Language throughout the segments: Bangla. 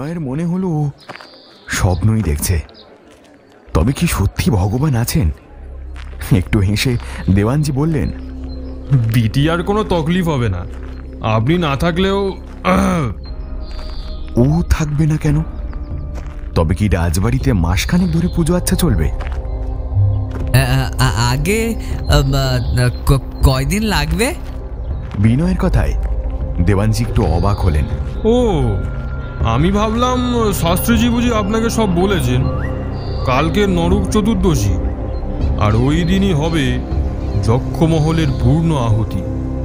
বিনয়ের মনে হলো স্বপ্নই দেখছে। তবে কি সত্যি ভগবান আছেন? একটু হেসে দেওয়ানজি বললেন, বিটি আর কোনো তকলিফ হবে না, আপনি না থাকলেও। ও থাকবে না কেন? তবে কি রাজবাড়িতে মাসখানেক ধরে পুজো আচ্ছা চলবে? আগে কয়দিন লাগবে? বিনয়ের কথায় দেওয়ানজি একটু অবাক হলেন। ও, আমি ভাবলাম শাস্ত্রীজি বুঝি আপনাকে সব বলেছেন। কালকে নরক চতুর্দশী, আর ওই দিনই হবে যক্ষমহলের পূর্ণ আহুতি।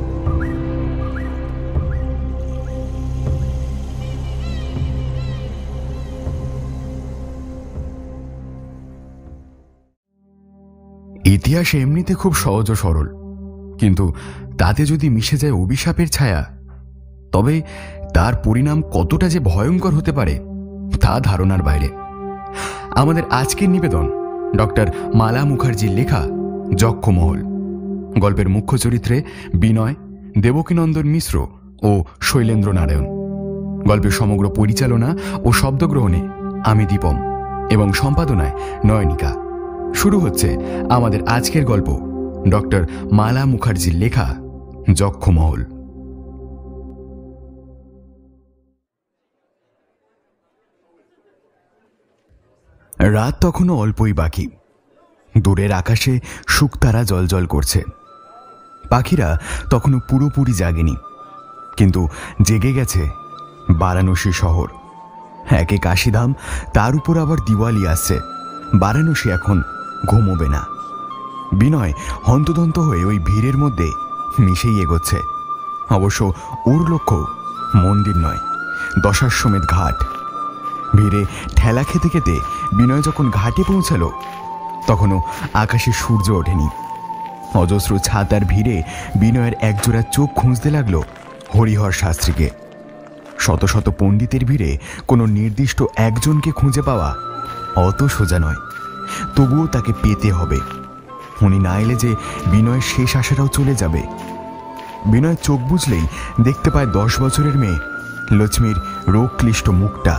ইতিহাস এমনিতে খুব সহজ ও সরল, কিন্তু তাতে যদি মিশে যায় অভিশাপের ছায়া, তবে তার পরিণাম কতটা যে ভয়ঙ্কর হতে পারে তা ধারণার বাইরে। আমাদের আজকের নিবেদন ডক্টর মালা মুখার্জির লেখা যক্ষমহল। গল্পের মুখ্য চরিত্রে বিনয়, দেবকীনন্দন মিশ্র ও শৈলেন্দ্র নারায়ণ। গল্পের সমগ্র পরিচালনা ও শব্দগ্রহণে আমি দীপম এবং সম্পাদনায় নয়নিকা। শুরু হচ্ছে আমাদের আজকের গল্প, ডক্টর মালা মুখার্জির লেখা যক্ষমহল। রাত তখনও অল্পই বাকি। দূরের আকাশে শুকতারা জলজল করছে। পাখিরা তখনও পুরোপুরি জাগেনি, কিন্তু জেগে গেছে বারাণসী শহর। একে কাশিধাম, তার উপর আবার দিওয়ালি আসছে। বারাণসী এখন ঘুমোবে না। বিনয় হন্তদন্ত হয়ে ওই ভিড়ের মধ্যে মিশেই এগোচ্ছে। অবশ্য ওর লক্ষ্য মন্দির নয়, দশাশ্বমেধ ঘাট। ভিড়ে ঠেলা খেতে খেতে বিনয় যখন ঘাটে পৌঁছালো, তখনও আকাশে সূর্য ওঠেনি। অজস্র ছাতার ভিড়ে বিনয়ের একজোড়া চোখ খুঁজতে লাগলো হরিহর শাস্ত্রীকে। শত শত পণ্ডিতের ভিড়ে কোনো নির্দিষ্ট একজনকে খুঁজে পাওয়া অত সোজা নয়, তবুও তাকে পেতে হবে। উনি না এলে যে বিনয়ের শেষ আশাটাও চলে যাবে। বিনয় চোখ বুঝলেই দেখতে পায় 10 বছরের মেয়ে লক্ষ্মীর রোগ ক্লিষ্ট মুখটা।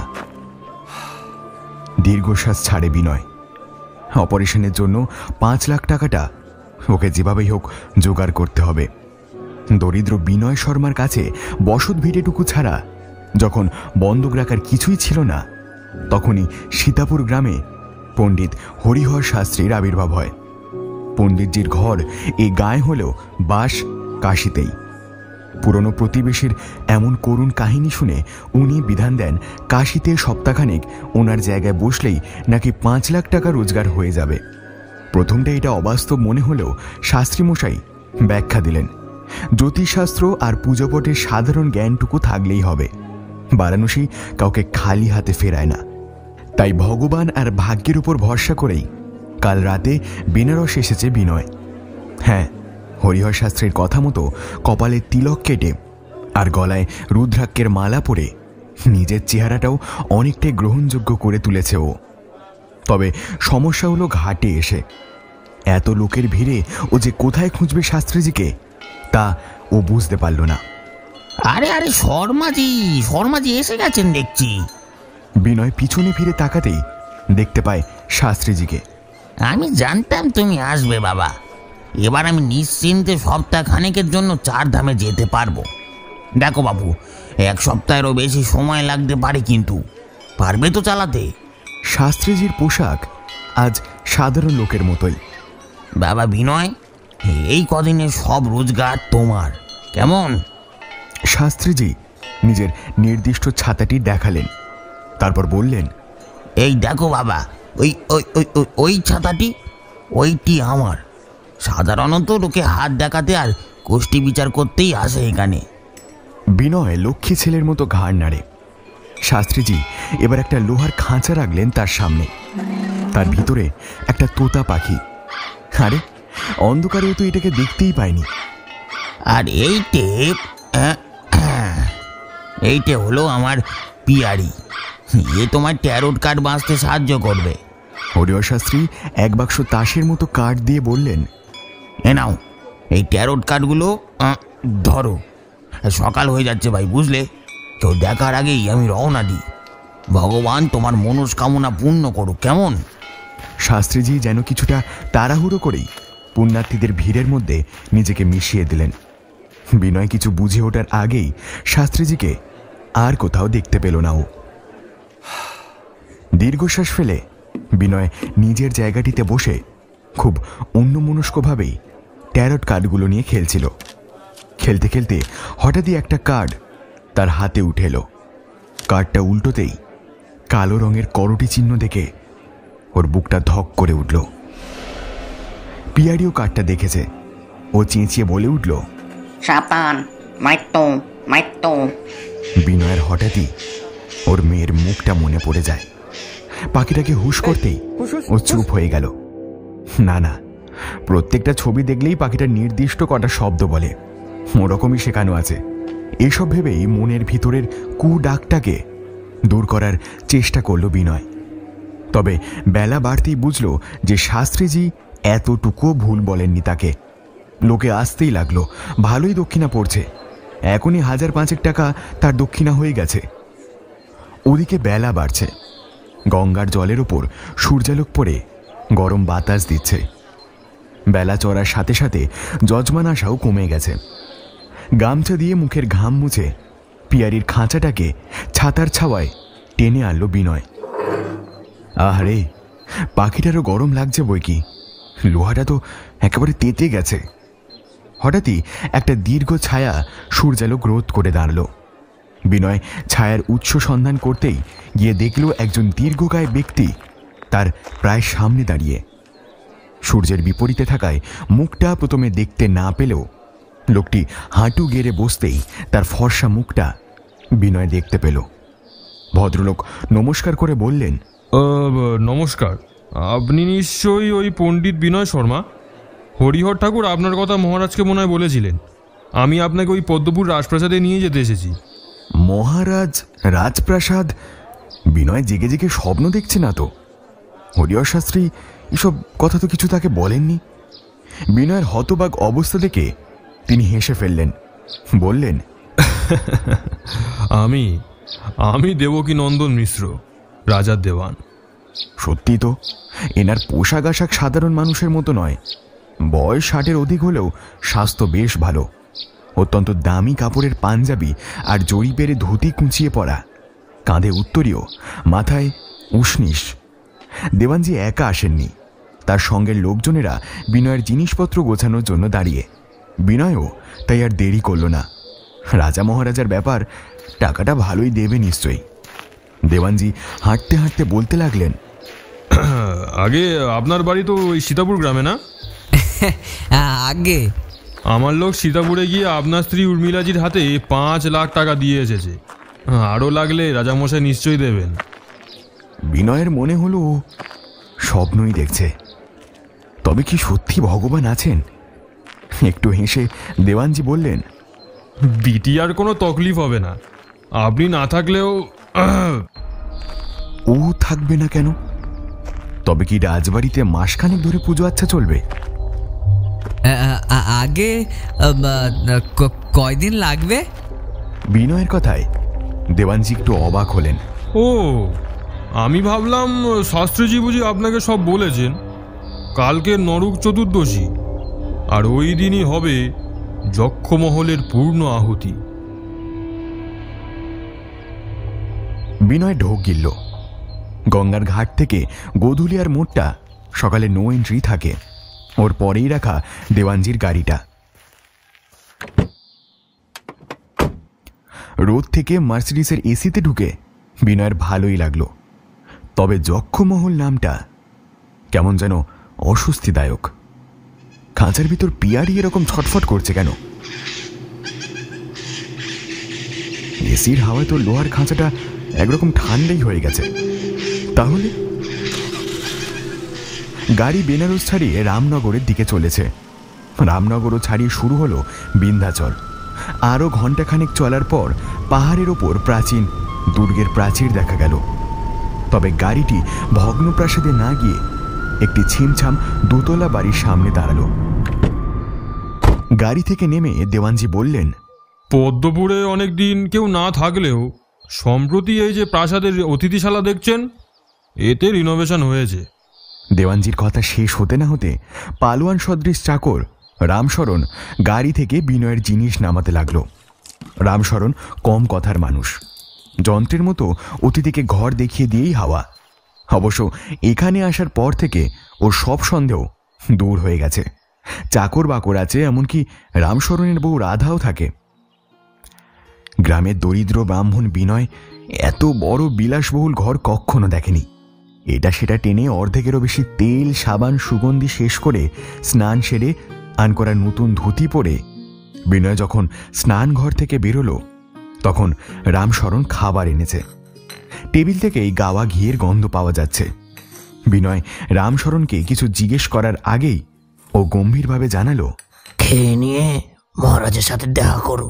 দীর্ঘশ্বাস ছাড়ে বিনয়। অপারেশনের জন্য 5 লাখ টাকাটা ওকে যেভাবেই হোক জোগাড় করতে হবে। দরিদ্র বিনয় শর্মার কাছে বসত ভিটেটুকু ছাড়া যখন বন্ধক রাখার কিছুই ছিল না, তখনই সীতাপুর গ্রামে পণ্ডিত হরিহর শাস্ত্রীর আবির্ভাব হয়। পণ্ডিতজির ঘর এই গায়ে হলেও বাস কাশীতেই। পুরনো প্রতিবেশীর এমন করুণ কাহিনী শুনে উনি বিধান দেন কাশীতে সপ্তাহখানেক ওনার জায়গায় বসলেই নাকি 5 লাখ টাকা রোজগার হয়ে যাবে। প্রথমটা এটা অবাস্তব মনে হলেও শাস্ত্রীমশাই ব্যাখ্যা দিলেন, জ্যোতিষশাস্ত্র আর পূজাপটের সাধারণ জ্ঞানটুকু থাকলেই হবে। বারাণসী কাউকে খালি হাতে ফেরায় না। তাই ভগবান আর ভাগ্যের উপর ভরসা করেই কাল রাতে বেনারস এসেছে বিনয়। হ্যাঁ, হরিহর শাস্ত্রীর কথা মতো কপালে তিলক কেটে আর গলায় রুদ্রাক্ষের মালা পরে নিজের চেহারাটাও অনেকটাই গ্রহণযোগ্য করে তুলেছে ও। তবে সমস্যা হলো ঘাটে এসে এত লোকের ভিড়ে ও যে কোথায় খুঁজবে শাস্ত্রীজিকে তা ও বুঝতে পারল না। আরে আরে শর্মাজি এসে গেছেন দেখছি। বিনয় পিছনে ফিরে তাকাতেই দেখতে পায় শাস্ত্রীজিকে। আমি জানতাম তুমি আসবে বাবা। এবার আমি নিশ্চিন্তে সপ্তাহখানেকের জন্য 4 ধামে যেতে পারবো। দেখো বাবু, 1 সপ্তাহেরও বেশি সময় লাগতে পারে, কিন্তু পারবে তো চালাতে? শাস্ত্রীজির পোশাক আজ সাধারণ লোকের মতোই। বাবা বিনয়, এই কদিনে সব রোজগার তোমার, কেমন? শাস্ত্রীজি নিজের নির্দিষ্ট ছাতাটি দেখালেন, তারপর বললেন, এই দেখো বাবা, ওই ছাতাটি, ওইটি আমার। সাধারণত লোকে হাত দেখাতে আর কোষ্ঠী বিচার করতেই আসে এখানে। বিনয় লক্ষ্মী ছেলের মতো ঘাড় নাড়ে। শাস্ত্রীজি এবার একটা লোহার খাঁচা রাখলেন তার সামনে। তার ভিতরে একটা তোতা পাখি। আরে, অন্ধকারেও তো এটাকে দেখতেই পায়নি। আর এইটে হলো আমার পিয়ারি। এ তোমার ট্যারোট কার্ড বাঁচতে সাহায্য করবে। হরিহর শাস্ত্রী 1 বাক্স তাসের মতো কার্ড দিয়ে বললেন, এ নাও, এই ট্যারোট কার্ডগুলো ধরো। সকাল হয়ে যাচ্ছে ভাই, বুঝলে? কেউ দেখার আগেই আমি রওনা দিই। ভগবান তোমার মনস্কামনা পূর্ণ করুক, কেমন? শাস্ত্রীজি যেন কিছুটা তাড়াহুড়ো করেই পুণ্যার্থীদের ভিড়ের মধ্যে নিজেকে মিশিয়ে দিলেন। বিনয় কিছু বুঝে ওঠার আগেই শাস্ত্রীজিকে আর কোথাও দেখতে পেল না ও। দীর্ঘশ্বাস ফেলে বিনয় নিজের জায়গাটিতে বসে খুব অন্যমনস্কভাবেই ট্যারট কার্ডগুলো নিয়ে খেলছিল। খেলতে খেলতে হঠাৎই একটা কার্ড তার হাতে উঠে এলো। কার্ডটা উল্টোতেই কালো রঙের করটি চিহ্ন দেখে ওর বুকটা ধক করে উঠল। পিয়ারিও কার্ডটা দেখেছে। ও চেঁচিয়ে বলে উঠল, সাবধান, মাইতো মাইতো। বিনয়ের হঠাৎই ওর মেয়ের মুখটা মনে পড়ে যায়। পাখিটাকে হুশ করতেই ও চুপ হয়ে গেল। না না, প্রত্যেকটা ছবি দেখলেই পাখিটা নির্দিষ্ট কটা শব্দ বলে, ওরকমই শেখানো আছে। এসব ভেবেই মনের ভিতরের কু ডাকটাকে দূর করার চেষ্টা করল বিনয়। তবে বেলা বাড়তেই বুঝল যে শাস্ত্রীজি এতটুকুও ভুল বলেননি তাকে। লোকে আসতেই লাগলো, ভালোই দক্ষিণা পড়ছে। এখনই 1,500 টাকা তার দক্ষিণা হয়ে গেছে। ওদিকে বেলা বাড়ছে, গঙ্গার জলের ওপর সূর্যালোক পড়ে গরম বাতাস দিচ্ছে। বেলা চড়ার সাথে সাথে যজমান আশাও কমে গেছে। গামছা দিয়ে মুখের ঘাম মুছে পিয়ারির খাঁচাটাকে ছাতার ছাওয়ায় টেনে আনলো বিনয়। আহারে, পাখিটারও গরম লাগছে বই কি, লোহাটা তো একেবারে তেতে গেছে। হঠাৎই একটা দীর্ঘ ছায়া সূর্যালোক রোধ করে দাঁড়ালো। বিনয় ছায়ার উৎস সন্ধান করতেই গিয়ে দেখল একজন দীর্ঘকায় ব্যক্তি তার প্রায় সামনে দাঁড়িয়ে। সূর্যের বিপরীতে থাকায় মুখটা প্রথমে দেখতে না পেলেও লোকটি হাঁটু গেড়ে বসতেই তার ফর্সা মুখটা বিনয় দেখতে পেল। ভদ্রলোক নমস্কার করে বললেন, নমস্কার, আপনি নিশ্চয়ই ওই পণ্ডিত বিনয় শর্মা? হরিহর ঠাকুর আপনার কথা মহারাজকে মনে হয় বলেছিলেন। আমি আপনাকে ওই পদ্মপুর রাজপ্রাসাদে নিয়ে যেতে এসেছি। মহারাজ রাজপ্রাসাদ? বিনয় জেগে জেগে স্বপ্ন দেখছে না তো? হরিহর শাস্ত্রী এসব কথা তো কিছু তাকে বলেননি। বিনয়ের হতবাক অবস্থা দেখে তিনি হেসে ফেললেন, বললেন, আমি দেবকী নন্দন মিশ্র, রাজার দেওয়ান। সত্যি তো, এনার পোশাক আশাক সাধারণ মানুষের মতো নয়। বয়স 60-এর অধিক হলেও স্বাস্থ্য বেশ ভালো। অত্যন্ত দামি কাপড়ের পাঞ্জাবি আর জড়ি পেরে ধুতি কুঁচিয়ে পরা, কাঁধে উত্তরীয়, মাথায় উষ্ণিস। দেওয়ানজি একা আসেননি, তার সঙ্গের লোকজনেরা বিনয়ের জিনিসপত্র গোছানোর জন্য দাঁড়িয়ে। বিনয়ও তাই আর দেরি করল না। রাজা মহারাজার ব্যাপার, টাকাটা ভালোই দেবে নিশ্চয়ই। দেওয়ানজি হাঁটতে হাঁটতে বলতে লাগলেন, আগে আপনার বাড়ি তো ওই সীতাপুর গ্রামে না? আগে আমার লোক সীতাপুরে গিয়ে আপনার স্ত্রী উর্মিলাজির হাতে 5 লাখ টাকা দিয়ে এসেছে। আরও লাগলে রাজামশাই নিশ্চয়ই দেবেন। বিনয়ের মনে হলো স্বপ্নই দেখছে। তবে কি সত্যি ভগবান আছেন? একটু হেসে দেওয়ানজি বললেন, বিটি আর কোনো তকলিফ হবে না, আপনি না থাকলেও। ও থাকবে না কেন? তবে কি রাজবাড়িতে মাসখানেক ধরে পুজো আচ্ছা চলবে? আগে কয়দিন লাগবে? বিনয়ের কথায় দেওয়ানজি একটু অবাক হলেন। ও, আমি ভাবলাম শাস্ত্রীজি বুঝি আপনাকে সব বলেছেন। কালকে নরক চতুর্দশী, আর ওই দিনই হবে যক্ষমহলের পূর্ণ আহুতি। বিনয় ঢোক গিলল। গঙ্গার ঘাট থেকে গোধুলিয়ার মোড়টা সকালে নো এন্ট্রি থাকে। ওর পরেই রাখা দেওয়ানজির গাড়িটা। রোদ থেকে মার্সিডিসের এসিতে ঢুকে বিনয়ের ভালোই লাগলো। তবে যক্ষমহল নামটা কেমন যেন অস্বস্তিদায়ক। খাঁচার ভিতর পিয়ারি এরকম ছটফট করছে কেন? এসির হাওয়ায় তো লোহার খাঁচাটা একরকম ঠান্ডাই হয়ে গেছে। তাহলে গাড়ি বেনারস ছাড়িয়ে রামনগরের দিকে চলেছে। রামনগরও ছাড়িয়ে শুরু হলো বিন্ধ্যাচল। আরও ঘণ্টাখানেক চলার পর পাহাড়ের ওপর প্রাচীন দুর্গের প্রাচীর দেখা গেল। তবে গাড়িটি ভগ্নপ্রাসাদে না গিয়ে একটি ছিমছাম দোতলা বাড়ির সামনে দাঁড়ালো। গাড়ি থেকে নেমে দেওয়ানজি বললেন, পদ্মপুরে অনেক দিন কেউ না থাকলেও সম্প্রতি এই যে প্রাসাদের অতিথিশালা দেখছেন, এতে রিনোভেশন হয়েছে। দেওয়ানজির কথা শেষ হতে না হতে পালোয়ান সদৃশ চাকর রামশরণ গাড়ি থেকে বিনয়ের জিনিস নামাতে লাগলো। রামশরণ কম কথার মানুষ, যন্ত্রের মতো অতিথিকে ঘর দেখিয়ে দিয়েই হাওয়া। অবশ্য এখানে আসার পর থেকে ওর সব সন্দেহ দূর হয়ে গেছে। চাকর বাকর আছে, এমনকি রামশরণের বউ রাধাও থাকে। গ্রামের দরিদ্র ব্রাহ্মণ বিনয় এত বড় বিলাসবহুল ঘর কখনো দেখেনি। এটা সেটা টেনে অর্ধেকেরও বেশি তেল, সাবান, সুগন্ধি শেষ করে স্নান সেরে আনকরা নতুন ধুতি পরে বিনয় যখন স্নান ঘর থেকে বেরোলো, তখন রামশরণ খাবার এনেছে। টেবিল থেকেই গাওয়া ঘিয়ের গন্ধ পাওয়া যাচ্ছে। বিনয় রামশরণকে কিছু জিজ্ঞেস করার আগেই ও গম্ভীরভাবে জানালো, খেয়ে নিয়ে মহারাজের সাথে দেখা করুন।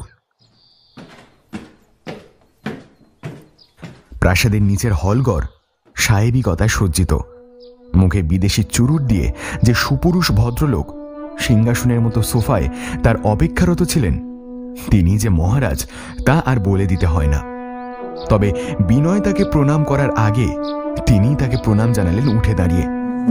প্রাসাদের নিচের হলঘর সাহেবিকতায় সজ্জিত। মুখে বিদেশি চুরুট দিয়ে যে সুপুরুষ ভদ্রলোক সিংহাসনের মতো সোফায় তার অপেক্ষারত ছিলেন, তিনি যে মহারাজ তা আর বলে দিতে হয় না। তবে বিনয় তাকে প্রণাম করার আগে তিনি তাকে প্রণাম জানালেন উঠে দাঁড়িয়ে।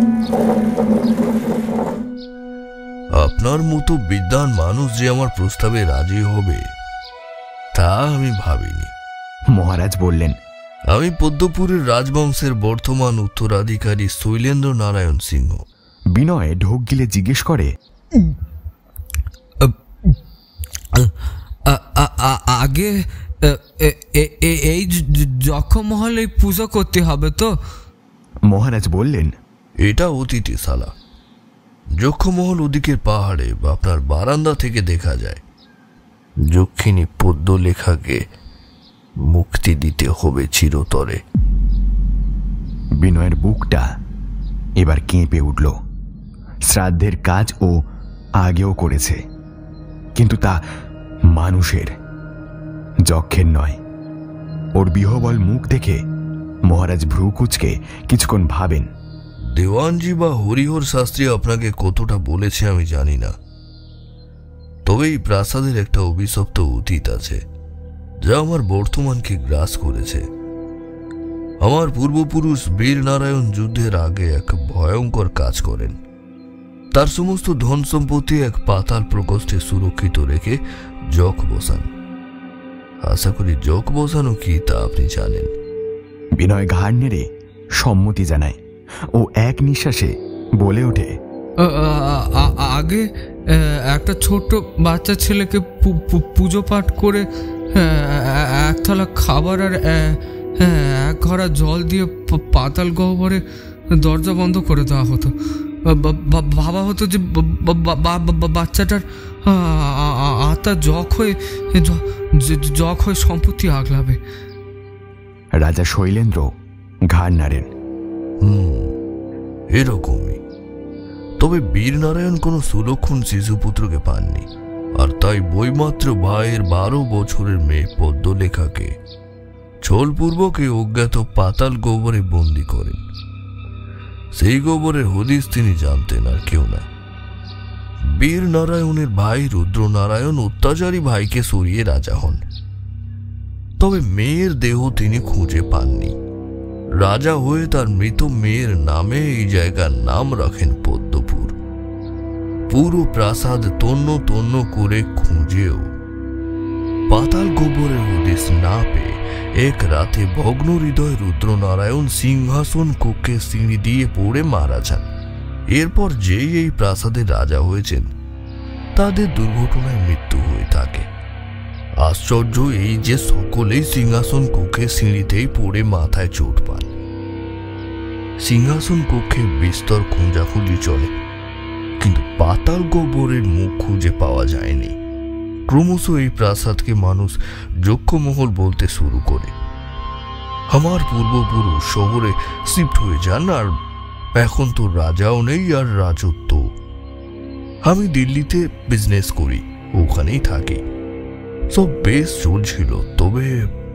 আপনার মতো বিদ্বান মানুষ যে আমার প্রস্তাবে রাজি হবে তা আমি ভাবিনি। মহারাজ বললেন, আমি পদ্মপুরের রাজবংশের বর্তমান উত্তরাধিকারী শৈলেন্দ্র নারায়ণ সিংহ। বিনয় ঢোক গিলে জিজ্ঞেস করে, আগে এই যক্ষমহলে পুজো করতে হবে তো? মহারাজ বললেন, এটা অতিথিশালা। যক্ষমহল ওদিকের পাহাড়ে আপনার বারান্দা থেকে দেখা যায়। যক্ষিণী পদ্মলেখাকে মুক্তি দিতে হবে চিরতরে। বিনয়ের বুকটা এবার কেঁপে উঠল। শ্রাদ্ধের কাজ ও আগেও করেছে, কিন্তু তা মানুষের, যক্ষের নয়। ওর বিহবল মুখ দেখে মহারাজ ভ্রু কুঁচকে কিছুক্ষণ ভাবেন। দেওয়ানজি বা হরিহর শাস্ত্রী আপনাকে কতটা বলেছে আমি জানি না, তবে এই প্রাসাদের একটা অভিশপ্ত অতীত আছে যা আমার বর্তমানকে গ্রাস করেছে। আমার পূর্বপুরুষ বীর নারায়ণ যুদ্ধের আগে এক ভয়ঙ্কর কাজ করেন। তার সমস্ত ধন সম্পত্তি এক পাতাল প্রকোষ্ঠে সুরক্ষিত রেখে জক বসান। আশা করি জক বসানো কি তা আপনি জানেন। বিনয় ঘাড় নেড়ে সম্মতি জানায় ও এক নিঃশ্বাসে বলে ওঠে, আগে একটা ছোট্ট বাচ্চা ছেলেকে পুজো পাঠ করে এক থালা খাবার আর এক ঘড়া জল দিয়ে পাতাল গহ্বরে দরজা বন্ধ করে দেওয়া হতো। ভাবা হতো যে বাচ্চাটার আত্মা জখ হয়ে সম্পত্তি আগলাবে। রাজা শৈলেন্দ্র ঘাড় নাড়েন। এরকমই। তবে বীর নারায়ণ কোনো সুলক্ষণ শিশুপুত্রকে পাননি, আর তাই বইমাত্র ভাইয়ের 12 বছরের মেয়ে পদ্মলেখাকে ছলপূর্বকে অজ্ঞাত পাতাল গোবরে বন্দী করেন। সেই গোবরের হদিস তিনি জানতেন, আর কেউ না। বীর নারায়ণের ভাই রুদ্রনারায়ণ অত্যাচারী ভাইকে সরিয়ে রাজা হন, তবে মেয়ের দেহ তিনি খুঁজে পাননি। রাজা হয়ে তার মৃত মেয়ের নামে এই জায়গার নাম রাখেন পদ্মপুর। পুরো প্রাসাদ তন্ন তন্ন করে খুঁজেও পাতাল গোবরের হদিস না পেয়ে এক রাতে ভগ্ন হৃদয় রুদ্রনারায়ণ সিংহাসন কক্ষে সিঁড়ি দিয়ে পড়ে মারা যান। এরপর যেই এই প্রাসাদের রাজা হয়েছেন তাদের দুর্ঘটনায় মৃত্যু হয়ে থাকে। আশ্চর্য এই যে সকলেই সিংহাসন কক্ষে সিঁড়িতেই পড়ে মাথায় চোট পান। সিংহাসন কক্ষে বিস্তর খোঁজাখুঁজি চলে, কিন্তু পাতাল গোবরের মুখ খুঁজে পাওয়া যায়নি। ক্রমশ এই প্রাসাদকে মানুষ যক্ষমহল বলতে শুরু করে। আমার পূর্বপুরুষ শহরে শিফট হয়ে যান, আর এখন তো রাজাও নেই আর রাজত্ব। আমি দিল্লিতে বিজনেস করি, ওখানেই থাকি। সব বেশ চলছিল, তবে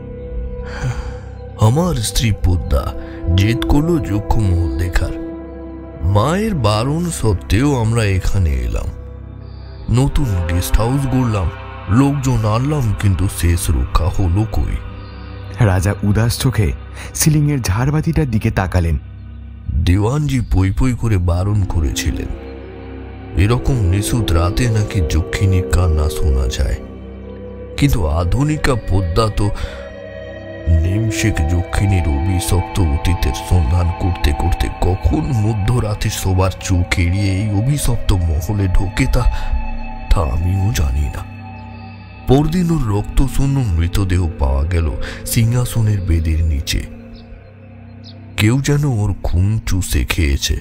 আমার স্ত্রী পদ্মা জেদ করলো যক্ষমহল দেখার। মায়ের বারণ সত্ত্বেও আমরা এখানে এলাম। নতুন গেস্ট হাউস গড়লাম, লোকজন আনলাম, কিন্তু শেষ রক্ষা হলো কই। রাজা উদাস চোখে সিলিংয়ের ঝাড়বাতিটার দিকে তাকালেন। দেওয়ানজি পই পই করে বারণ করেছিলেন, এরকম নিশুত রাতে নাকি যক্ষিণীর কান্না শোনা যায়। কিন্তু আধুনিকা পদ্মা তো নিমশেক যক্ষিণীর অভিশপ্ত অতীতের সন্ধান করতে করতে কখন মধ্যরাতে সবার চোখ এড়িয়ে এই অভিশপ্ত মহলে ঢোকে তা আমিও জানি না। পরদিন ওর রক্তশূন্য মৃতদেহ পাওয়া গেল সিংহাসনের বেদির নিচে। কেউ যেন ওর খুন চুষে খেয়েছে।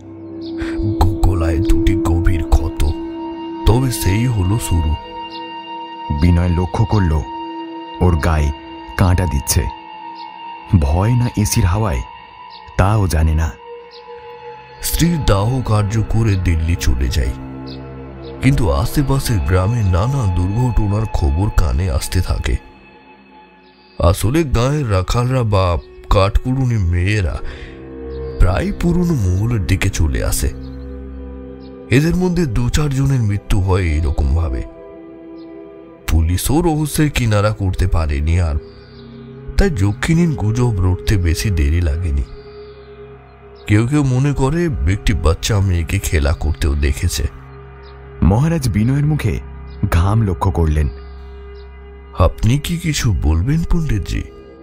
গলায় দুটি গভীর ক্ষত, তবে সেই হলো শুরু। বিনয় লক্ষ্য করল ওর গায়ে কাঁটা দিচ্ছে। ভয় না এসির হাওয়ায় তাও জানে না। স্ত্রীর দাহ কার্য করে দিল্লি চলে যাই, কিন্তু আশেপাশের গ্রামে নানা দুর্ঘটনার খবর কানে আসতে থাকে। আসলে গাঁয়ের রাখালরা বা কাঠকুড়ুনি মেয়েরা প্রায় পুরনো মহলের দিকে চলে আসে। এদের মধ্যে 2-4 জনের মৃত্যু হয় এইরকম ভাবে। পুলিশও রহস্যের কিনারা করতে পারেনি, আর তাই যক্ষিণীর গুজব রটতে বেশি দেরি লাগেনি। কেউ কেউ মনে করে একটি বাচ্চা মেয়েকে খেলা করতেও দেখেছে। মহারাজ বিনয়ের মুখে ঘাম লক্ষ্য করলেন। আপনি কি কিছু বলবেন পণ্ডিতজি?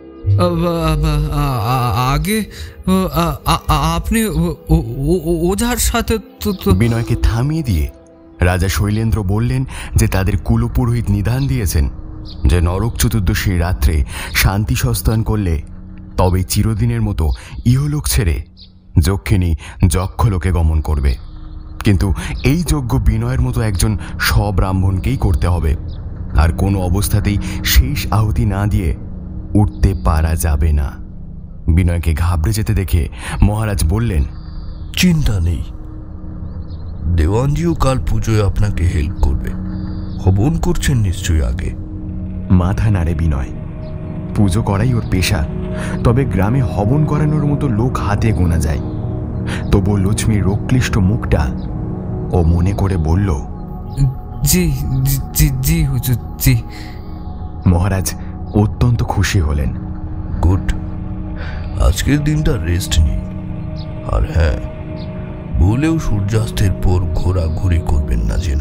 আগে আপনি ওঝার সাথে বিনয়কে থামিয়ে দিয়ে রাজা শৈলেন্দ্র বললেন যে তাদের কুলপুরোহিত নিদান দিয়েছেন যে নরক চতুর্দশীর রাত্রে শান্তি সস্তান করলে তবে চিরদিনের মতো ইহলোক ছেড়ে যক্ষিণী যক্ষলোকে গমন করবে। কিন্তু এই যজ্ঞ বিনয়ের মতো একজন সব্রাহ্মণকেই করতে হবে, আর কোনো অবস্থাতেই শেষ আহুতি না দিয়ে উঠতে পারা যাবে না। বিনয়কে ঘাবড়ে যেতে দেখে মহারাজ বললেন, চিন্তা নেই, দেওয়ানজিও কাল পুজোয় আপনাকে হেল্প করবে। হবন করছেন নিশ্চয়ই আগে? মাথা নাড়ে বিনয়। পুজো করাই ওর পেশা, তবে গ্রামে হবন করানোর মতো লোক হাতে গোনা যায়। তবু লক্ষ্মীর রোগক্লিষ্ট মুখটা ও মনে করে বলল, জি জি জি হুজুর জি। মহারাজ অত্যন্ত খুশি হলেন। গুড, আজকের দিনটা রেস্ট নিই। আর হ্যাঁ, ভুলেও সূর্যাস্তের পর ঘোরাঘুরি করবেন না যেন।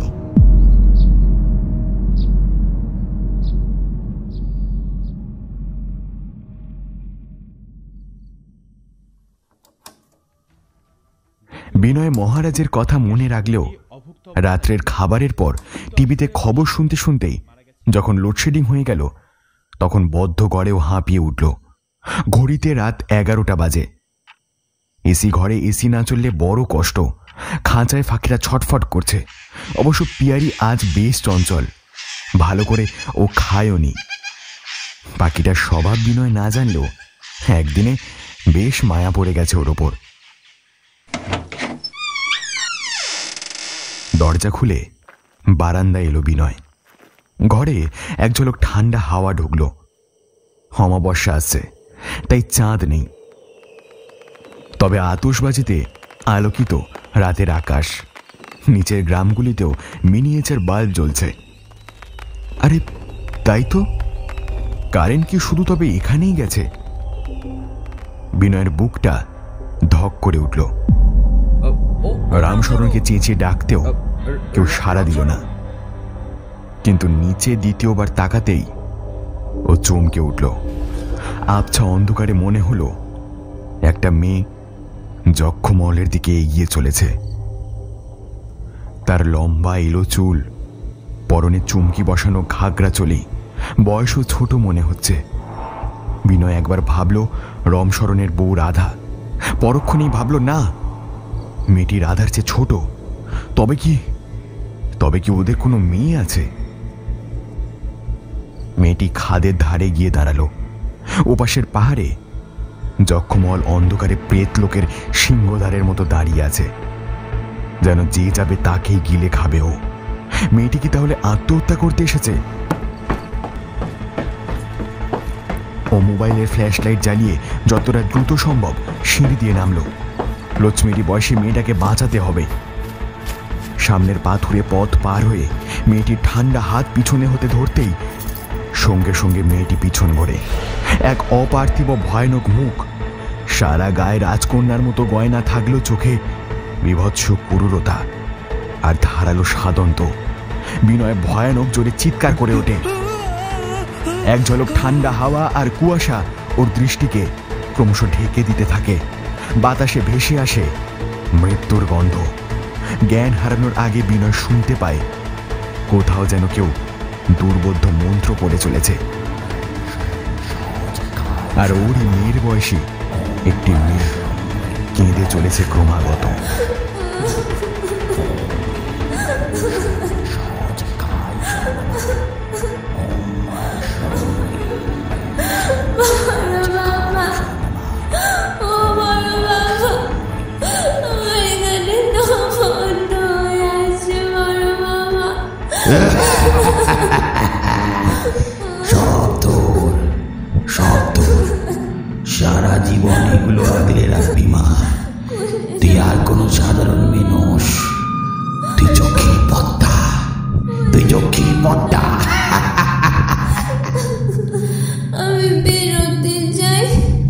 বিনয় মহারাজের কথা মনে রাখলেও রাত্রের খাবারের পর টিভিতে খবর শুনতে শুনতেই যখন লোডশেডিং হয়ে গেল তখন বদ্ধ গড়েও হাঁপিয়ে উঠল। ঘড়িতে রাত 11টা বাজে। এসি ঘরে এসি না চললে বড় কষ্ট। খাঁচায় ফাঁকিরা ছটফট করছে। অবশ্য পিয়ারি আজ বেশ চঞ্চল, ভালো করে ও খায়ও নি। পাখিটার স্বভাব বিনয় না জানলেও একদিনে বেশ মায়া পড়ে গেছে ওর ওপর। দরজা খুলে বারান্দায় এলো বিনয়। ঘরে এক ঝলক ঠান্ডা হাওয়া ঢুকল। অমাবস্যা আসছে, তাই চাঁদ নেই, তবে আতশবাজিতে আলোকিত রাতের আকাশ। নিচের গ্রামগুলিতেও মিনিয়েচার বাল্ব জ্বলছে। আরে তাই তো, কারেন্ট কি শুধু তবে এখানেই গেছে? বিনয়ের বুকটা ধক করে উঠল। রামশরণকে চেঁচিয়ে ডাকতেও কেউ সাড়া দিল না। কিন্তু নিচে দ্বিতীয়বার তাকাতেই ও চমকে উঠল। আবছা অন্ধকারে মনে হলো একটা মেয়ে যক্ষমহলের দিকে এগিয়ে চলেছে। তার লম্বা এলো চুল, পরনে চুমকি বসানো ঘাগরা চলি, বয়সও ছোট মনে হচ্ছে। বিনয় একবার ভাবল রমশরণের বউ রাধা, পরক্ষণেই ভাবল না, মেয়েটি রাধার চেয়ে ছোট। তবে কি ওদের কোনো মেয়ে আছে? মেয়েটি খাদের ধারে গিয়ে দাঁড়ালো। ওপাশের পাহাড়ে যক্ষমহল অন্ধকারে প্রেত লোকের সিংহদ্বারের মতো দাঁড়িয়ে আছে, যেন যে যাবে তাকেই গিলে খাবে ও। মেয়েটি কি তাহলে আত্মহত্যা করতে এসেছে? ও মোবাইলের ফ্ল্যাশ লাইট জ্বালিয়ে যতটা দ্রুত সম্ভব সিঁড়ি দিয়ে নামলো। লক্ষ্মীরই বয়সী মেয়েটাকে বাঁচাতে হবে। সামনের পাথুরে পথ পার হয়ে মেয়েটির ঠান্ডা হাত পিছনে হতে ধরতেই সঙ্গে সঙ্গে মেয়েটি পিছন ঘোরে। এক অপার্থিব ভয়ানক মুখ, সারা গায়ে রাজকন্যার মতো গয়না থাকলো, চোখে বিভৎস ক্রূরতা আর ধারালো সাদন্ত। বিনয় ভয়ানক জোরে চিৎকার করে ওঠে। এক ঝলক ঠান্ডা হাওয়া আর কুয়াশা ওর দৃষ্টিকে ক্রমশ ঢেকে দিতে থাকে। বাতাসে ভেসে আসে মৃত্যুর গন্ধ। জ্ঞান হারানোর আগে বিনয় শুনতে পায় কোথাও যেন কেউ দুর্বোধ্য মন্ত্র পড়ে চলেছে। আর ওরই মেয়ের বয়সী একটি মেয়ে কেঁদে চলেছে ক্রমাগত। সারা জীবন এগুলো আগলে রাখবি মা। তুই আর কোনো সাধারণ মেয়ে নস, তুই চোখের পদ্মা, তুই চোখের পদ্মা। আমি বেরোতে চাই,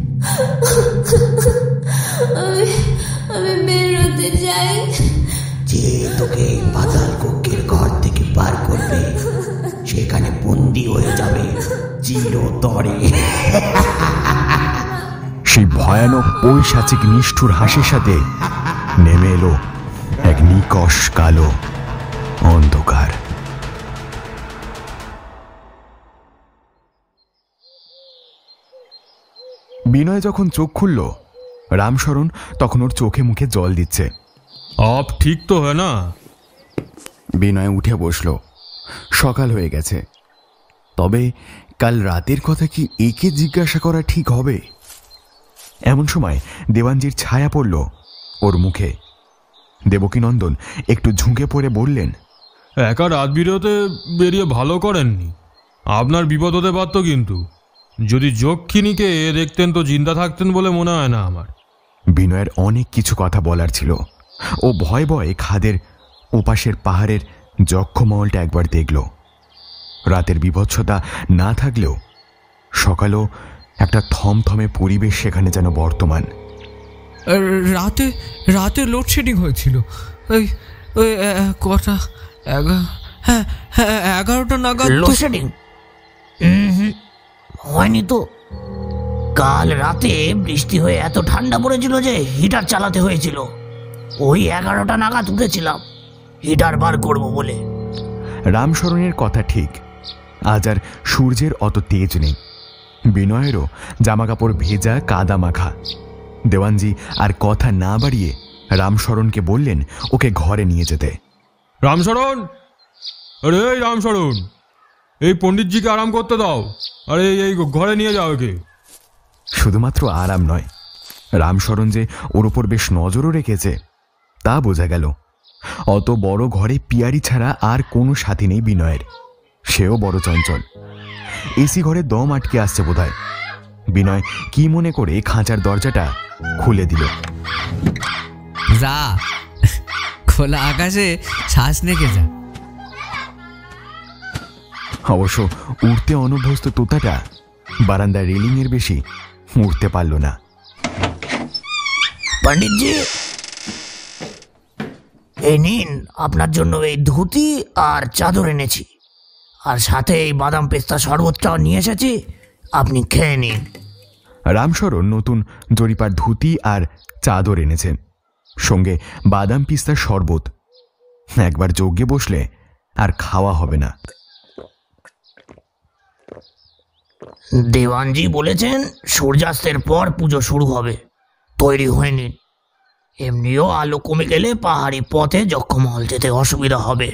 আমি বেরোতে চাই। যে তোকে পাতাল কক্ষের ঘর থেকে বার করবে সেখানে বন্দি হয়ে যাবে চিরতরে। সেই ভয়ানক পৈশাচিক নিষ্ঠুর হাসির সাথে নেমে এলো এক নিকষ কালো অন্ধকার। বিনয় যখন চোখ খুলল, রামশরণ তখন ওর চোখে মুখে জল দিচ্ছে। আপ ঠিক তো হয় না? বিনয় উঠে বসল। সকাল হয়ে গেছে, তবে কাল রাতের কথা কি একে জিজ্ঞাসা করা ঠিক হবে? এমন সময় দেওয়ানজির ছায়া পড়ল ওর মুখে। দেবকীনন্দন একটু ঝুঁকে পড়ে বললেন, একা রাত বিরতে বেরিয়ে ভালো করেননি, আপনার বিপদ হতে পারত। কিন্তু যদি যক্ষিণীকে দেখতেন তো জিন্দা থাকতেন বলে মনে হয় না আমার। বিনয়ের অনেক কিছু কথা বলার ছিল। ও ভয়ে ভয়ে খাদের ওপাশের পাহাড়ের যক্ষমহলটা একবার দেখল। রাতের বিভৎসতা না থাকলেও সকালও একটা থমথমে পরিবেশ সেখানে যেন বর্তমান। রাতে রাতে লোডশেডিং হয়েছিল। ওই ওই কটা 11টা নাগাদ। লোডশেডিং হয়নি তো। কাল রাতে বৃষ্টি হয়ে এত ঠান্ডা পড়েছিল যে হিটার চালাতে হয়েছিল। ওই 11টা নাগাদ উঠেছিলাম হিটার বার করব বলে। রামশরণের কথা ঠিক, আজ আর সূর্যের অত তেজ নেই। বিনয়েরও জামাকাপড় ভেজা, কাদা মাখা। দেওয়ানজি আর কথা না বাড়িয়ে রামশরণকে বললেন ওকে ঘরে নিয়ে যেতে। রামশরণ, আরে এই রামশরণ, এই পণ্ডিতজিকে আরাম করতে দাও। আরে এই ঘরে নিয়ে যাও একে। শুধুমাত্র আরাম নয়, রামশরণ যে ওর ওপর বেশ নজরও রেখেছে তা বোঝা গেল। অত বড় ঘরে পিয়ারি ছাড়া আর কোনো সাথী নেই বিনয়ের। সেও বড় চঞ্চল। এসি ঘরে দম আটকে আসছে বোধহয়। বিনয় কি মনে করে খাঁচার দরজাটা খুলে দিল। যা, খোলা আকাশে শ্বাস নেকে যা। অবশ্য উঠতে অনভ্যস্ত তোতাটা বারান্দার রেলিংয়ের বেশি উঠতে পারল না। পণ্ডিতজি, এই নিন আপনার জন্য এই ধুতি আর চাদর এনেছি, আর সাথে এই বাদাম পেস্তা শরবতটাও নিয়ে এসেছি, আপনি খেয়ে নিন। রামশরণ নতুন জরিপার ধুতি আর চাদর এনেছে, সঙ্গে বাদাম পিস্তার শরবত। একবার যজ্ঞে বসলে আর খাওয়া হবে না। দেওয়ানজি বলেছেন সূর্যাস্তের পর পুজো শুরু হবে, তৈরি হয়ে নিন। এমনিও আলো কমে গেলে পাহাড়ি পথে যক্ষমহল যেতে অসুবিধা হবে।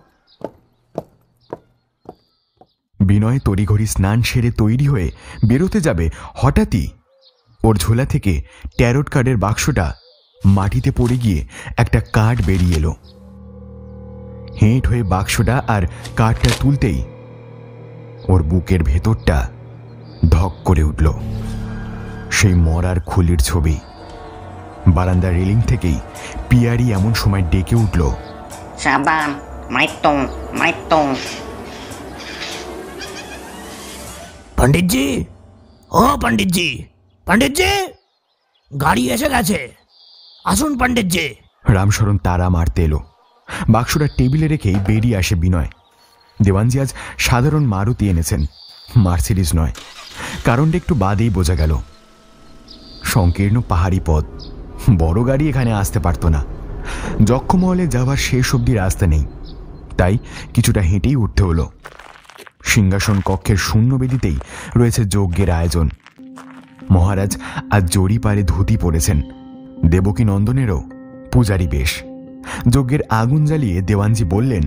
বিনয় তড়িঘড়ি স্নান সেরে তৈরি হয়ে বেরোতে যাবে, হঠাৎই ওর ঝোলা থেকে ট্যারোট কার্ডের বাক্সটা মাটিতে পড়ে গিয়ে একটা কার্ড বেরিয়ে এলো। হেঁট হয়ে বাক্সটা আর কার্ডটা তুলতেই ওর বুকের ভেতরটা ধক করে উঠল। সেই মরার খুলির ছবি। বারান্দার রেলিং থেকেই পিয়ারি এমন সময় ডেকে উঠল, সাবধান, মৃত্যু মৃত্যু। পণ্ডিতজি, ও ও পণ্ডিতজি, পণ্ডিতজি, গাড়ি এসে গেছে, আসুন পণ্ডিতজি। রামশরণ তারা মারতে এলো। বাক্সটা টেবিলে রেখেই বেরিয়ে আসে বিনয়। দেওয়ানজি আজ সাধারণ মারুতি এনেছেন, মার্সিডিজ নয়। কারণটা একটু বাদেই বোঝা গেল। সংকীর্ণ পাহাড়ি পথ, বড় গাড়ি এখানে আসতে পারত না। যক্ষমহলে যাওয়ার শেষ অবধি রাস্তা নেই, তাই কিছুটা হেঁটেই উঠতে হলো। সিংহাসন কক্ষের শূন্য বেদিতেই রয়েছে যজ্ঞের আয়োজন। মহারাজ আজ জড়ি পারে ধুতি পরেছেন। দেবকী নন্দনেরও পূজারি বেশ। যজ্ঞের আগুন জ্বালিয়ে দেওয়ানজি বললেন,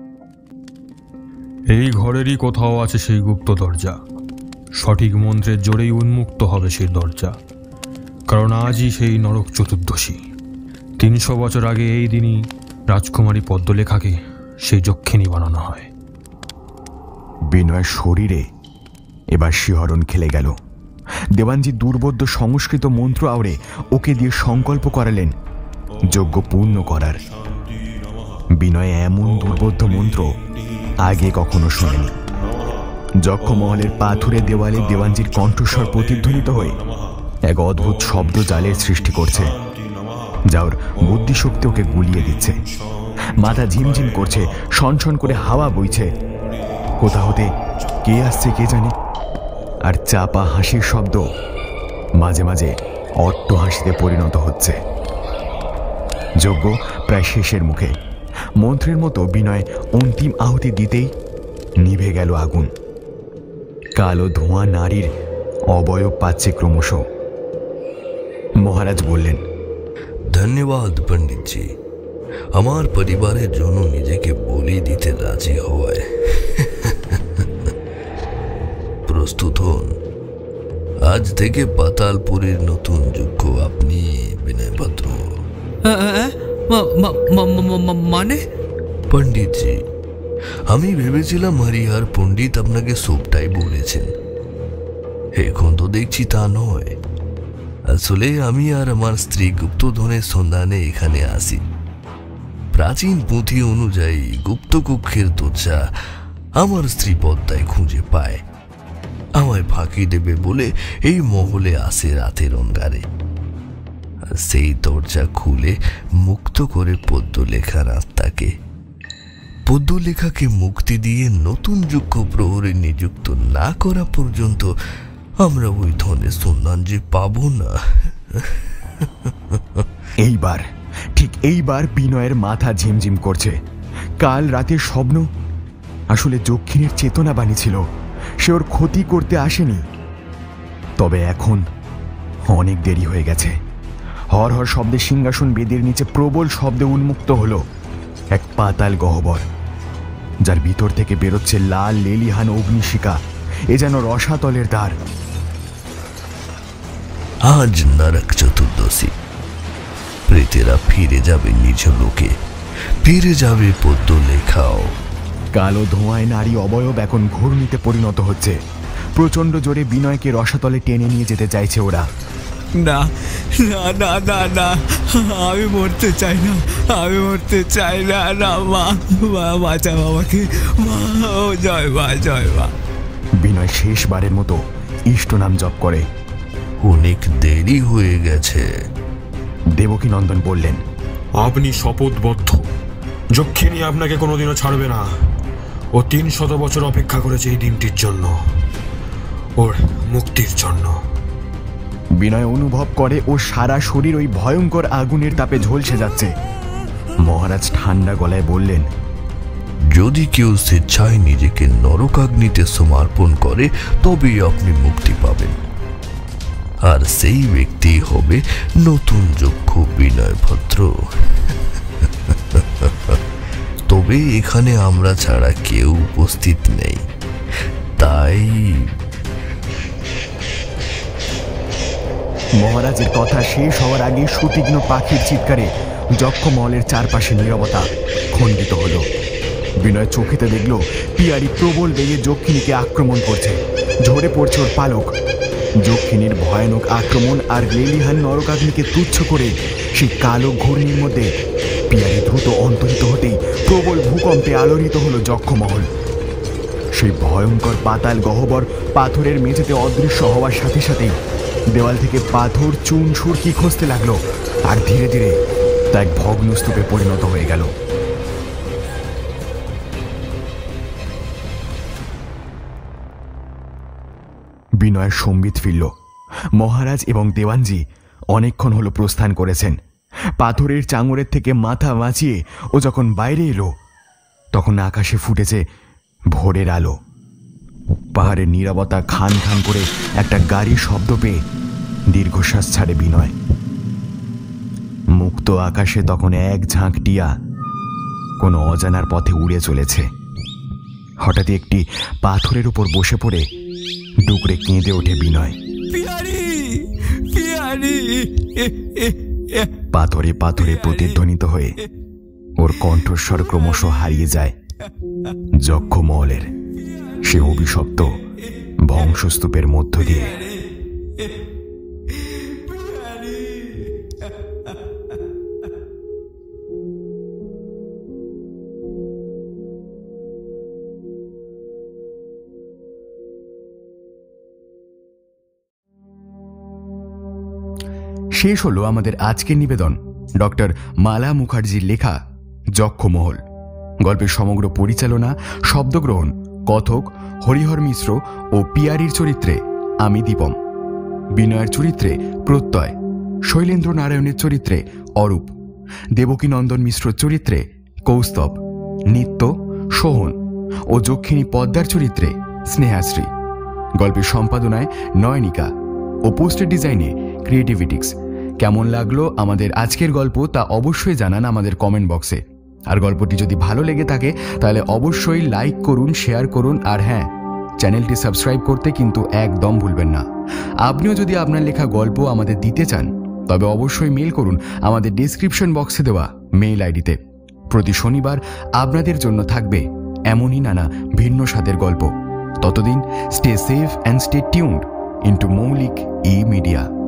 এই ঘরেরই কোথাও আছে সেই গুপ্ত দরজা। সঠিক মন্ত্রের জোরেই উন্মুক্ত হবে সেই দরজা, কারণ আজই সেই নরক চতুর্দশী। 300 বছর আগে এই দিনই রাজকুমারী পদ্মলেখাকে সেই যক্ষিণী বানানো হয়। বিনয়ের শরীরে এবার শিহরণ খেলে গেল। দেওয়ানজি দুর্বোধ্য সংস্কৃত মন্ত্র আওড়ে ওকে দিয়ে সংকল্প করালেন যজ্ঞ পূর্ণ করার। বিনয় এমন দুর্বোধ্য মন্ত্র আগে কখনো শোনেনি। যক্ষমহলের পাথুরে দেওয়ালে দেওয়ানজির কণ্ঠস্বর প্রতিধ্বনিত হয়ে এক অদ্ভুত শব্দ জালের সৃষ্টি করছে, যা ওর বুদ্ধিশক্তি ওকে গুলিয়ে দিচ্ছে। মাথা ঝিমঝিম করছে, শনশন করে হাওয়া বইছে। কোথা হতে কে আসছে কে জানে। আর চাপা হাসির শব্দ মাঝে মাঝে অট্ট হাসিতে পরিণত হচ্ছে। যজ্ঞ প্রায় শেষের মুখে। মন্ত্রের মতো বিনয় অন্তিম আহুতি দিতেই নিভে গেল আগুন। কালো ধোঁয়া নারীর অবয়ব পাচ্ছে ক্রমশ। মহারাজ বললেন, ধন্যবাদ পণ্ডিতজি, আমার পরিবারের জন্য নিজেকে বলি দিতে রাজি হওয়ায়। প্রস্তুত হন, আজ থেকে পাতালপুরের নতুন যজ্ঞ আপনি বিনয় ভদ্র। মানে? পণ্ডিতজি, আমি ভেবেছিলাম হরিহর পণ্ডিত আপনাকে সবটাই বলেছেন। এখন তো দেখছি তা নয়। আসলে আমি আর আমার স্ত্রী গুপ্তধনের সন্ধানে এখানে আসি। প্রাচীন পুঁথি অনুযায়ী গুপ্তকক্ষের দরজা আমার স্ত্রী পদ্মায় খুঁজে পায়। আমায় ফাঁকি দেবে বলে এই মহলে আসে রাতের অন্ধকারে। সেই দরজা খুলে মুক্ত করে পদ্মলেখার আত্মাকে, পদ্মলেখাকে মুক্তি দিয়ে নতুন যজ্ঞ প্রহরে নিযুক্ত না করা পর্যন্ত আমরা ওই ধনের সন্ধান যে পাবো না। এইবার ঠিক এইবার বিনয়ের মাথা ঝিমঝিম করছে। কাল রাতের স্বপ্ন আসলে যক্ষিণীর চেতনা বাণী ছিল। সে ওর ক্ষতি করতে আসেনি। তবে এখন অনেক দেরি হয়ে গেছে। হর হর শব্দে সিংহাসন বেদের নিচে প্রবল শব্দে উন্মুক্ত হলো এক পাতাল গহ্বর, যার ভিতর থেকে বেরোচ্ছে লাল লেলিহান অগ্নিশিখা। এ যেন রসাতলের দ্বার। আজ নরক চতুর্দশী। প্রেতেরা ফিরে যাবে নিজ লোকে, ফিরে যাবে পদ্মলেখাও। কালো ধোঁয়ায় নারী অবয়ব এখন ঘূর্ণিতে পরিণত হচ্ছে। প্রচন্ড জোরে বিনয়কে রসাতলে টেনে নিয়ে যেতে চাইছে ওরা। না না না না না, আমি মরতে চাই না, আমি মরতে চাই না। না মা, মা বাঁচাও আমাকে, মা। ও জয় মা, জয় মা। বিনয় শেষবারের মতো ইষ্ট নাম জপ করে। অনেক দেরি হয়ে গেছে। দেবকী নন্দন বললেন, আপনি শপথবদ্ধ, যক্ষিণী আপনাকে কোনোদিনও ছাড়বে না। ও 300 বছর অপেক্ষা করেছে এই দিনটির জন্য, ওর মুক্তির জন্য। বিনয় অনুভব করে ও সারা শরীর ওই ভয়ঙ্কর আগুনের তাপে ঝলসে যাচ্ছে। মহারাজ ঠান্ডা গলায় বললেন, যদি কেউ স্বেচ্ছায় নিজেকে নরকাগ্নিতে সমর্পণ করে তবেই আপনি মুক্তি পাবেন। আর সেই ব্যক্তি হবে নতুন যক্ষ বিনয় ভদ্র। তবে এখানে আমরা ছাড়া কেউ উপস্থিত নেই, তাই মহারাজের কথা শেষ হওয়ার আগে সুতীক্ষ্ণ পাখির চিৎকারে যক্ষমহলের চারপাশে নীরবতা খণ্ডিত হল। বিনয় চোখেতে দেখল পিয়ারি প্রবল বেগে যক্ষিণীকে আক্রমণ করছে। ঝরে পড়ছে ওর পালক। যক্ষিণীর ভয়ানক আক্রমণ আর লেলিহান নরকাগ্নিকে তুচ্ছ করে সেই কালো ঘূর্ণির মধ্যে পিয়ারি দ্রুত অন্তরিত হতেই প্রবল ভূকম্পে আলোড়িত হল যক্ষমহল। সেই ভয়ঙ্কর পাতাল গহ্বর পাথরের মেঝেতে অদৃশ্য হওয়ার সাথে সাথেই দেওয়াল থেকে পাথর চুন সুরকি খসতে লাগলো, আর ধীরে ধীরে তা এক ভগ্নস্তূপে পরিণত হয়ে গেল। বিনয়ের সম্বিত ফিরল। মহারাজ এবং দেওয়ানজি অনেকক্ষণ হলো প্রস্থান করেছেন। পাথরের চাঙড়ের থেকে মাথা বাঁচিয়ে ও যখন বাইরে এলো, তখন আকাশে ফুটেছে ভোরের আলো। পাহাড়ের নীরবতা খান খান করে একটা গাড়ির শব্দ পেয়ে দীর্ঘশ্বাস ছাড়ে বিনয়। মুক্ত আকাশে তখন এক ঝাঁক টিয়া কোনো অজানার পথে উড়ে চলেছে। হঠাৎই একটি পাথরের উপর বসে পড়ে ডুকরে কেঁদে ওঠে বিনয়। পাথরে পাথরে প্রতিধ্বনিত হয়ে ওর কণ্ঠস্বর ক্রমশ হারিয়ে যায় যক্ষমহলের সে অভিশপ্ত ধ্বংসস্তূপের মধ্য দিয়ে। শেষ হলো আমাদের আজকের নিবেদন ডক্টর মালা মুখার্জির লেখা যক্ষমহল। গল্পের সমগ্র পরিচালনা, শব্দগ্রহণ, কথক হরিহর মিশ্র ও পিয়ারির চরিত্রে আমি দীপম, বিনয়ের চরিত্রে প্রত্যয়, শৈলেন্দ্র নারায়ণের চরিত্রে অরূপ, দেবকীনন্দন মিশ্র চরিত্রে কৌস্তব, নিত্য, সোহন ও যক্ষিণী পদ্মার চরিত্রে স্নেহাশ্রী। গল্পের সম্পাদনায় নয়নিকা ও পোস্টার ডিজাইনে ক্রিয়েটিভিটিক্স। কেমন লাগলো আমাদের আজকের গল্প তা অবশ্যই জানান আমাদের কমেন্ট বক্সে। আর গল্পটি যদি ভালো লেগে থাকে তাহলে অবশ্যই লাইক করুন, শেয়ার করুন, আর হ্যাঁ, চ্যানেলটি সাবস্ক্রাইব করতে কিন্তু একদম ভুলবেন না। আপনিও যদি আপনার লেখা গল্প আমাদের দিতে চান তবে অবশ্যই মেল করুন আমাদের ডেসক্রিপশন বক্সে দেওয়া মেইল আইডিতে। প্রতি শনিবার আপনাদের জন্য থাকবে এমনই নানা ভিন্ন স্বাদের গল্প। ততদিন stay safe and stay tuned into Moulik E media.